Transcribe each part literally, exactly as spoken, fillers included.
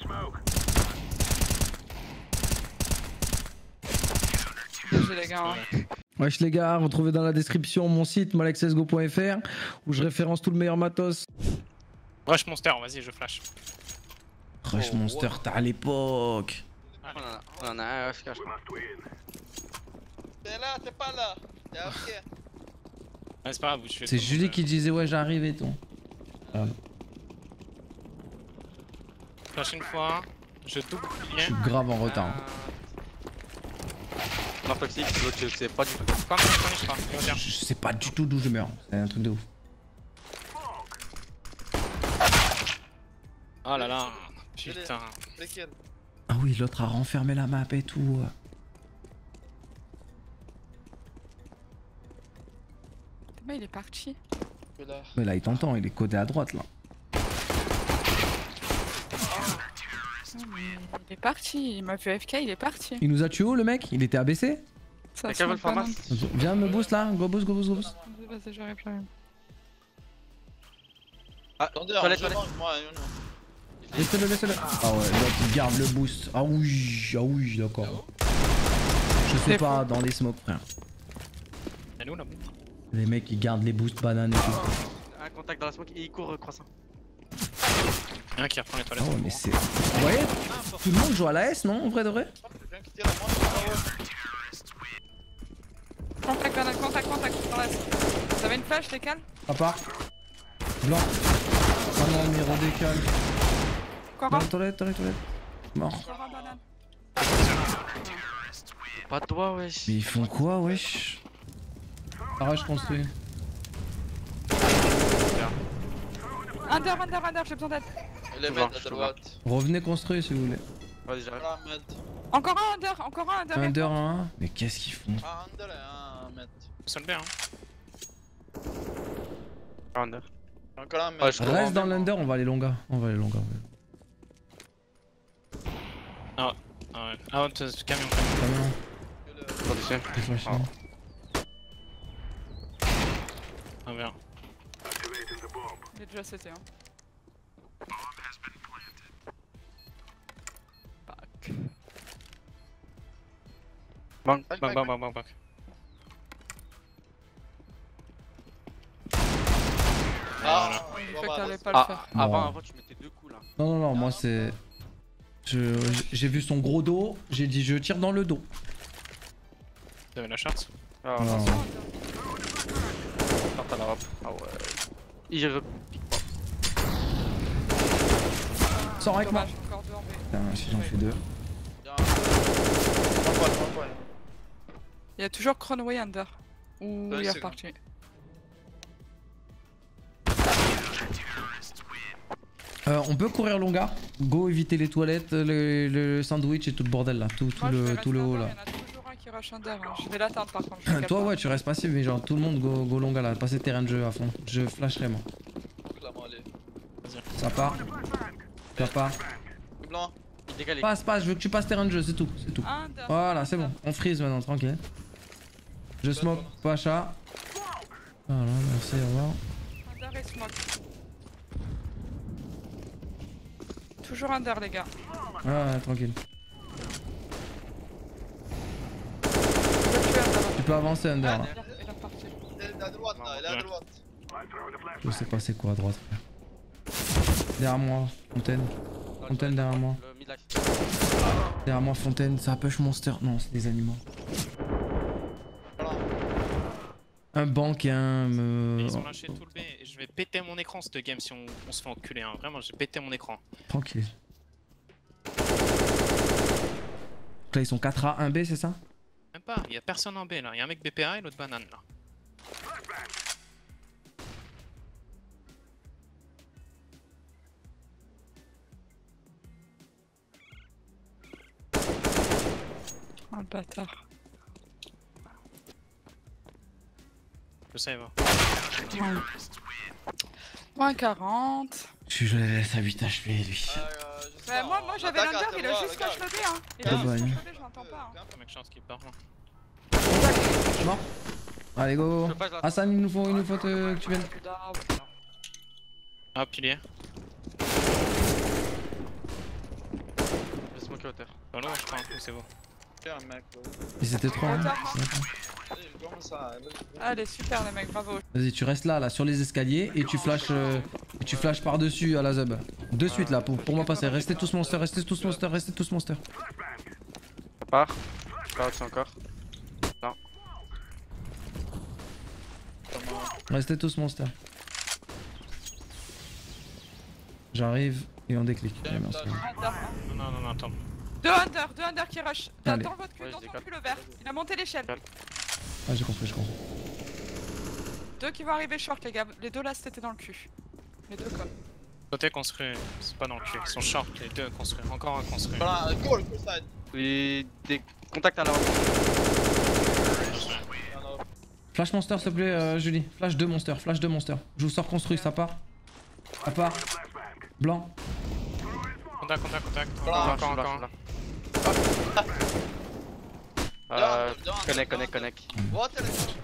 G G les gars. Hein. Wesh les gars, retrouvez dans la description mon site malexesgo point f r où je référence tout le meilleur matos. Rush Monster, vas-y, je flash. Rush oh, Monster, wow. T'as à l'époque. On en a, on en a un F K, je crois. T'es là, t'es pas là. T'es A F K. Ouais, c'est pas grave, vous tuez. C'est Julie qui disait ouais, j'arrive et tout. Ah. Flash une fois, je double. Je suis grave en retard. Euh... Mort toxique, l'autre je sais pas du tout. Quand même, je crois. Je sais pas du tout d'où je meurs. C'est un truc de ouf. Oh là là, putain. Ah oui, l'autre a renfermé la map et tout. Mais il est parti. Mais là il t'entend, il est codé à droite là. Il est parti, il m'a vu F K, il est parti. Il nous a tué où le mec? Il était A B C? Ça se passe. Viens me boost là, go boost, go boost, go boost. Vas-y, j'arrive, j'arrive. Ah, attendez, toilette, toilette. Moi, laissez-le, laissez-le. Ah ouais, l'autre il garde le boost. Ah oui, ah oui, d'accord. Je sais pas, dans les smokes, frère. C'est nous là. Les mecs ils gardent les boosts bananes et tout. Un contact dans la smoke et il court croissant. Un qui reprend les toilettes. Oh mais c'est... Vous voyez, tout le monde joue à la S non, en vrai de vrai? Contact, banane, contact, contact, dans la S. Vous avez une flash, décale? À part. Blanc. Banane, miro, décale. Encore un? Toilette, toilette, toilette. Mort. Encore un banane. Pas de doigt, wesh. Mais ils font quoi, wesh? Arrache construit. Under, under, under, j'ai besoin d'aide. Il est mid à droite. Revenez construire si vous voulez. Vas-y, j'arrive. Encore un under, encore un under. Under un. Mais qu'est-ce qu'ils font? Ah, under et un mid. Seul B hein. Under. Encore un mid. Reste dans l'under, on va aller longa. On va aller longa. Ah, ah ouais. Ah, camion, camion. Camion. Condition. Ah, bien. Il est déjà C T hein. Back. Bang, bang, bang, bang, bang, bang. Ah, il fait que t'allais pas ah, le faire. Avant, avant, tu mettais deux coups là. Non, non, non, moi c'est... Je... J'ai vu son gros dos, j'ai dit je tire dans le dos. Vous avez la charte? Ah, non. non. Charte à la robe. Ah ouais. Il repique pas. Sors avec moi. Encore deux en B. Putain, si j'en fais deux. Il y a toujours Cronway under. Ou il est reparti. Euh, on peut courir longa. Go éviter les toilettes, le, le sandwich et tout le bordel là. Tout, tout, Moi, le, tout le haut là. Il y en a toujours un qui rush under. Hein. Je vais l'attendre par contre. Toi ouais tu restes passif mais genre tout le monde go, go longa là. Passez terrain de jeu à fond. Je flasherai moi. Ça part. Ça part. Blanc. Il décale. Passe, passe, je veux que tu passes terrain de jeu, c'est tout, c'est tout. Under. Voilà, c'est bon. On freeze maintenant, tranquille. Je smoke, Pacha. Voilà, merci, au revoir. Under et smoke. Toujours under les gars. Ouais, tranquille. Tu peux avancer under. Là. Il est à droite là, il est à droite. Je sais pas c'est quoi à droite. Derrière moi, Fontaine. Fontaine derrière moi. Derrière moi, Fontaine, ça push monster. Non, c'est des animaux. Un banc et un. Euh... Ils ont lâché tout le B et je vais péter mon écran cette game si on, on se fait enculer. Hein. Vraiment, j'ai pété mon écran. Tranquille. Donc là, ils sont quatre A, un B, c'est ça? Même pas, il y a personne en B là. Il y a un mec B P A et l'autre banane là. Oh le bâtard. Je sais, va. Moins quarante. Je le laisse à huit H P lui. Bah, moi, moi j'avais l'under, il a juste rush le B hein. Il a juste rush le B, je l'entends pas. Hein. Un mec chance qui part là. Mort. Allez go. Hassan, il nous faut, il nous faut te... que tu viennes. Ah, pilier. Ok, hauteur. Dans l'eau, je crois, c'est bon. Tiens, mec. Ils étaient trois. hein. Hauteur, Allez, comment ça? Allez, super les mecs, bravo. Vas-y, tu restes là, là, sur les escaliers et tu flashes, euh, et tu flashes par-dessus à la zub. De suite là, pour, pour moi passer. Restez tous monster, restez tous monster, restez tous monster. Ça part. Je pars aussi encore. Non. Restez tous monster. J'arrive et on déclic. Allez, merci. Under, hein. Non, non, non, non, attends. Deux under, deux under qui rush. T'as Allez. dans votre cul, Ouais, dans je ton décale. cul le vert. Il a monté l'échelle. Ah, j'ai compris, j'ai compris. Deux qui vont arriver short les gars. Les deux là c'était dans le cul. Les deux comme. Côté construit, c'est pas dans le cul. Ils sont short, les deux construits. Encore un construit. Voilà, cool, cool side. Et des contacts à l'avant. Flash monster s'il te plaît, euh, Julie. Flash deux monster, flash deux monster. Je vous sors construit, ça part. Ça part. Blanc. Contact, contact, contact. Voilà, Encore, je suis encore, là, encore. je suis là. Euh, Down, down, connect, down, connect, down. connect. Water is short.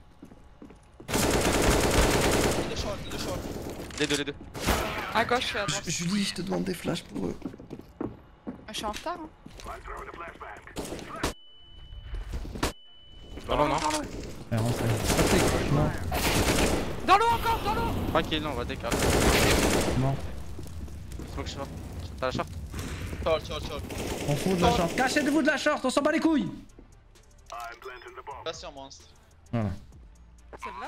Il est short, il est short. Les deux, les deux. À gauche et à droite. Julie, je te demande des flashs pour eux. Je suis en retard hein. Dans l'eau, non? Dans l'eau. Ouais, rentrez. Optique, non, Dans l'eau encore, dans l'eau. Tranquille, on va décaler. non. Smoke short. T'as la short? Short, short, short. On fout de la short. Cachez-vous de la short, on s'en bat les couilles. Passion monstre. Voilà. Celle-là.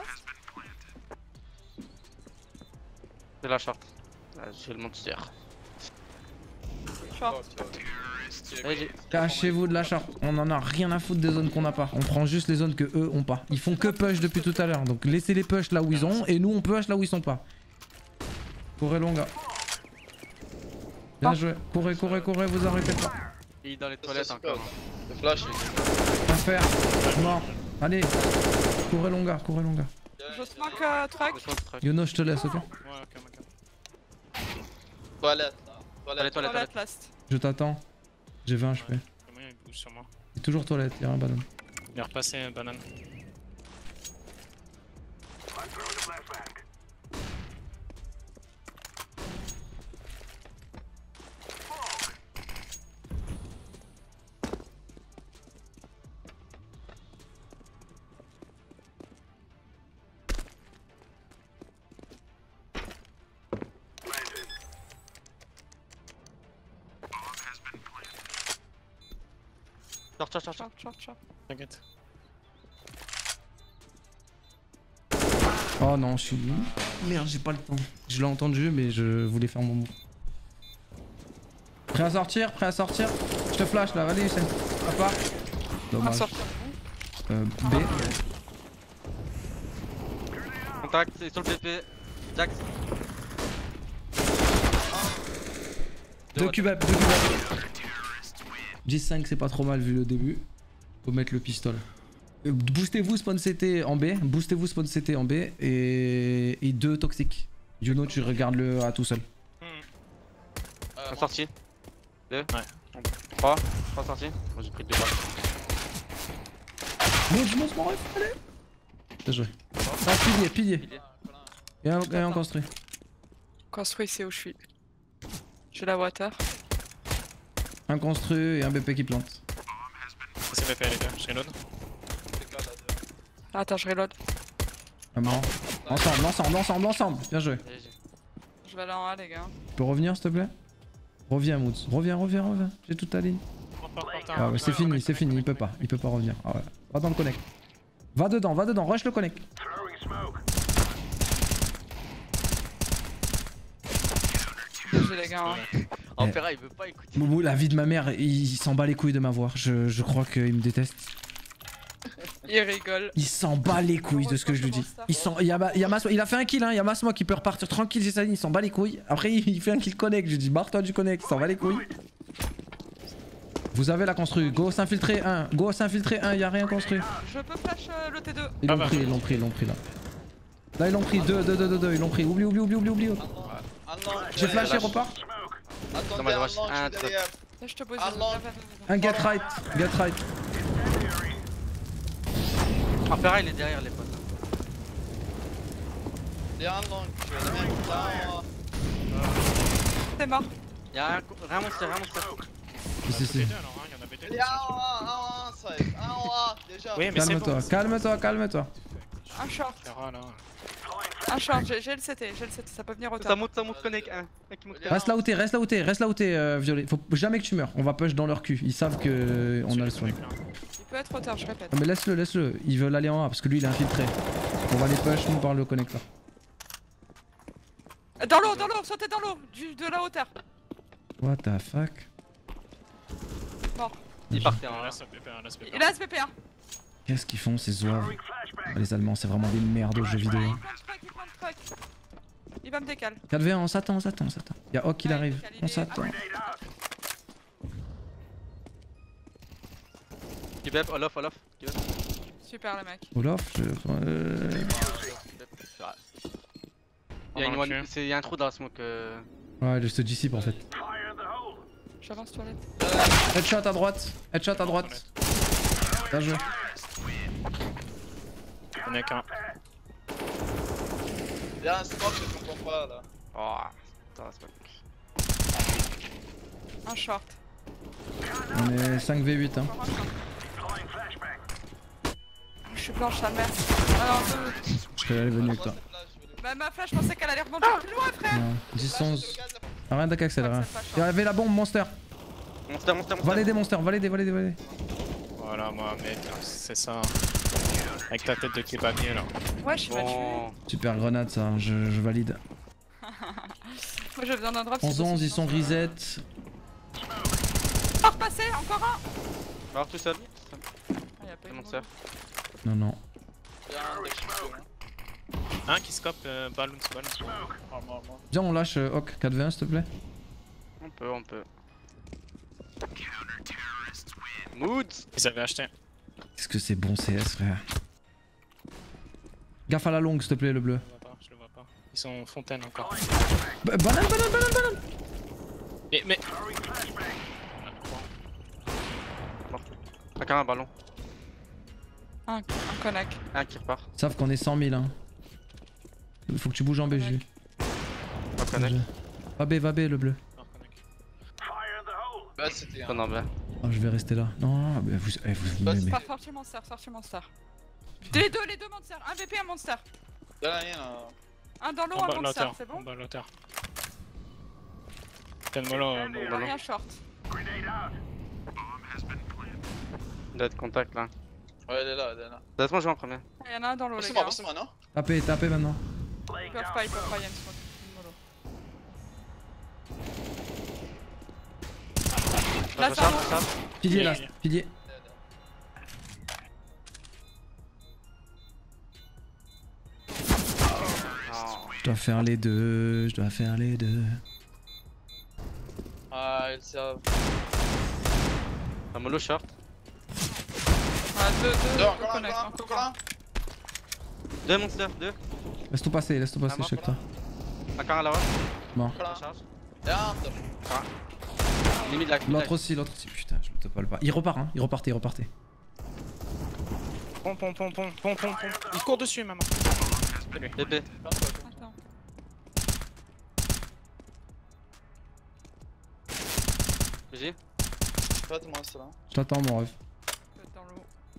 C'est la short. Ah, j'ai le monster. Short. Allez, j'ai- Cachez-vous de la short. On en a rien à foutre des zones qu'on n'a pas. On prend juste les zones que eux ont pas. Ils font que push depuis tout à l'heure. Donc laissez les push là où ils ont et nous on push là où ils sont pas. Courez longa. Bien joué. Courez, courez, courez, vous arrêtez pas. Il est dans les toilettes encore. Le flash, il Pas faire. Mort. Allez. Courez longa, courez longa. Je smoke euh, truck. Je smoke truck. Yono, je te laisse, ok? Ouais, ok, ok. Toilette, là. Toilette, Toilette. toilette, Toilette toilette. last. Je t'attends. J'ai vingt H P. Le moyen il bouge sur moi. Et toujours toilette, y'a un ballon. Il est repassé, banane. Short, short, short, short. Short, short, short. T'inquiète. Oh non, je suis. Merde, j'ai pas le temps. Je l'ai entendu, mais je voulais faire mon move. Prêt à sortir, prêt à sortir. Je te flash là, allez, Hussein. À part. On va Dommage. sortir. Euh, B. Contact, c'est sur le P P. Jax. Deux cubes, deux cubes. dix cinq, c'est pas trop mal vu le début. Faut mettre le pistolet. Euh, Boostez-vous spawn C T en B. Boostez-vous spawn C T en B. Et, et deux toxiques. Juno, tu regardes le A tout seul. Euh, Un sorti. Deux. Ouais. Trois. Trois sortis. Moi j'ai pris deux balles. Monte, je monte mon ref, allez. Bien joué. Ah, pilier, pilier. Pilier. Et un, et un construit. Construit, c'est où je suis. J'ai la water. Un construit et un B P qui plante. C'est B P les deux, je reload. Ah, attends, je reload. Un mort. Ensemble, ensemble, ensemble, ensemble. Bien joué. Allez, j'ai- Je vais aller en A, les gars. Tu peux revenir, s'il te plaît? Reviens, Moods. Reviens, reviens, reviens. J'ai toute ta ligne. Ah ouais, c'est fini, c'est fini. Il peut pas. Il peut pas revenir. Ah ouais. Va dans le connect. Va dedans, va dedans. Rush le connect. J'ai les gars. Hein. Ampera il veut pas écouter. Moumou, la vie de ma mère, il s'en bat les couilles de m'avoir. Je, je crois qu'il me déteste. Il rigole. Il s'en bat les couilles de ce que je lui dis. Il, s'en- il, y a, Ma- il, y a Masmo- il a fait un kill, hein. Il y a Masmo qui peut repartir tranquille, j'ai sa ligne, il s'en bat les couilles. Après, il, il fait un kill connect. Je lui dis, barre-toi du connect, il s'en bat les couilles. Vous avez la construit. Go s'infiltrer un. Go s'infiltrer un, il y a rien construit. Je peux flash euh, le T deux. Ils l'ont Ah bah. pris, ils l'ont pris, ils l'ont pris là. Là, ils l'ont pris. Deux, deux, deux, deux, deux, ils l'ont pris. Oublie, oublie, oublie, oublie, oublie. J'ai flashé, repart. Attendez, un long, je suis derrière. Là, je te pose. Ah, non. Un get right, get right. Ampera il est derrière les potes. Il y a un long, je suis le mec là. C'est mort. Y'a un. Rien monster, rien monster. On a si, tous si. les deux, alors, hein, il y en avait deux. Il y a un en A, un en A, side. Un en A, déjà. Oui, mais c'est Calme-toi, bon. calme-toi, calme-toi. Un short, Clara, là. un short, j'ai j'ai le C T, j'ai le C T, ça peut venir au Ça top. monte, ça monte, connect. Un, un qui monte. Reste là où t'es, reste là où t'es, reste là où t'es, euh, Violet. Faut jamais que tu meurs. On va push dans leur cul. Ils savent que on a le soin. Il peut être au top, je répète. Non mais laisse-le, laisse-le. Ils veulent aller en A parce que lui il est infiltré. On va les push nous par le connecteur. Dans l'eau, dans l'eau, sautez dans l'eau, du- de la hauteur. What the fuck? Mort. Il partait Il en reste P P un, reste P P un. Il a S P P un. Qu'est-ce qu'ils font ces zouaves? Ah, les Allemands c'est vraiment des merdes aux jeux vidéo. Il plante fuck, il plante fuck. Il va me décaler. quatre v un, on s'attend, on s'attend, on s'attend. Y'a Hawk qui Ouais, arrive, il est on s'attend. Keep up, all off, all off. Keep up. Super le mec. Olaf, je... euh... Il y a une Pendant one, le cul. c'est- il y a un trou dans la smoke. Euh... Ouais, je te dissipe en fait. J'avance toilette. Headshot à droite, headshot à droite. Bien joué. On est qu'un. Il y a un smoke, je comprends pas là. Oh, putain, la smoke. Un short. On est cinq v huit hein. Encore un short. Je suis blanche, sa mère. Alors, deux. Je serais venu avec toi. Bah, ma flash, je pensais qu'elle allait rebondir plus loin, frère. Non. dix onze. Rien d'accélérer. Ouais, c'est pas Il y avait la bombe monster. Monster, monster, monster. Valider monster, valider, valider, valider. Voilà, moi, mec, c'est ça. Avec ta tête de kebabnier là. Wesh, il m'a tué. Bon. Super grenade ça, je, je valide. Moi, j'ai besoin d'un drop. onze onze, ils sont reset. Oh, repassé, encore un. Alors tout seul. Ah, y a pas C'est eu de monster. Non, non. Il y a un deck, je suis sûr, hein. Un qui scope euh, balloons, balloons. Oh, mort, mort. Viens, on lâche euh, Hawk quatre v un s'il te plaît. On peut, on peut. Moods. Ils avaient acheté. Qu'est-ce que c'est bon C S frère. Gaffe à la longue s'il te plaît le bleu. Je le vois pas, je le vois pas. Ils sont en fontaine encore. Ba- banane, banane, banane, banane. Mais, mais. Encore un ballon. Un, un connect. Un qui repart. Ils savent qu'on est cent mille hein. Faut que tu bouges en B J. On connect. Va B, va B le bleu. Bah, c'était un. On en bas. Oh, je vais rester là. Non, bah, vous, eh, vous, vous Bah, m'aimez. Par sorti monster, sorti monster. Les deux, les deux monsters. Un V P, un monster. Il y en a rien là. Un dans l'eau, En un bas de la monster, terre. c'est En bon? bas de la terre. Tellement là, bon Il y a ballon. rien short. Il doit être contact là. Ouais, elle est là, elle est là. Laisse-moi jouer en premier. Il y en a un dans l'eau, les Pousse-moi, gars. pousse-moi, non? Tapez, tapez maintenant. Ils peuvent pas, ils peuvent pas, il y a une smoke. Une mollo. Là, Je ça charge, va. je charge. Pilier là, pilier. Non. Je dois faire les deux, je dois faire les deux. Ah, ils savent. Un mollo short. Ah, deux, deux, Deux, deux encore un, connect, encore un, encore encore un. un. Deux monsters, deux. Laisse tout passer, laisse tout passer, Ah, moi, check toi. Encore un là-haut. Bon. Encore Je un. charge. Et un top. Limite la L'autre aussi, l'autre aussi. Putain, je me te parle pas. Il repart, hein. Il repartait, il repartait. Pom, pom, pom, pom, pom, pom, pom. Il court dessus, maman. Bébé. Attends. G. Faites-moi ça là. Je t'attends, mon ref. Peut être dans l'eau.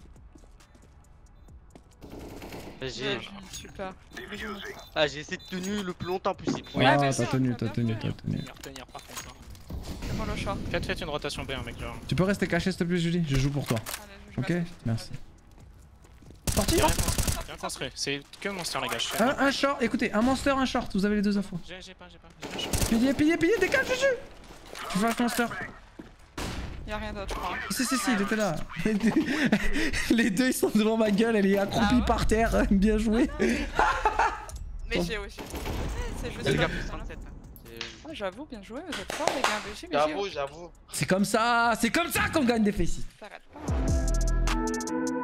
G. Ouais, super. Ah, j'ai essayé de tenir le plus longtemps possible. Ouais, Ah, mais t'as c'est tenu, un t'as peu tenu, bien t'as tenu. Il va retenir par contre. hein. C'est moi le short. Faites, faites une rotation B, un mec, genre. Tu peux rester caché, s'il te plaît, Julie? Je joue pour toi. Allez, je Ok, reste. merci. Parti, Bien non? construit, bien construit. C'est que monster, les gars. Je fais. un, un short, écoutez, un monster, un short. Vous avez les deux infos. J'ai j'ai pas, j'ai pas. j'ai pas. Pilier, pilier, pilier, décale, Juju! Tu fais un monster. Y'a rien d'autre, je crois. Si, si, si, il était là. Les deux, ils sont devant ma gueule, elle est accroupie Ah ouais par terre. Bien joué. Mais j'ai aussi. C'est juste Le gars ça. plus trente-sept. Ah, j'avoue, bien joué, vous êtes forts, les gars. B J, B J, J'avoue, j'avoue. C'est comme ça, c'est comme ça qu'on gagne des faces. t'arrêtes pas.